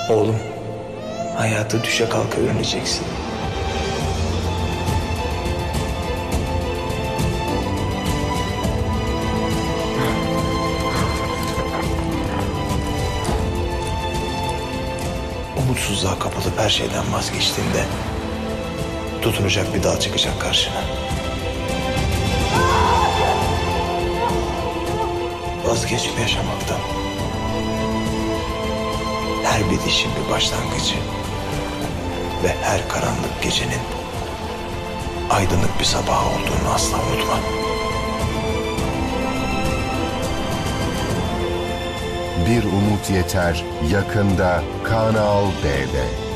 Oğlum, hayatı düşe kalka öğreneceksin. Umutsuzluğa kapılıp her şeyden vazgeçtiğinde tutunacak bir dal çıkacak karşına. Vazgeçme yaşamaktan. Her bitişin bir başlangıcı ve her karanlık gecenin aydınlık bir sabah olduğunu asla unutma. Bir Umut Yeter yakında Kanal D'de.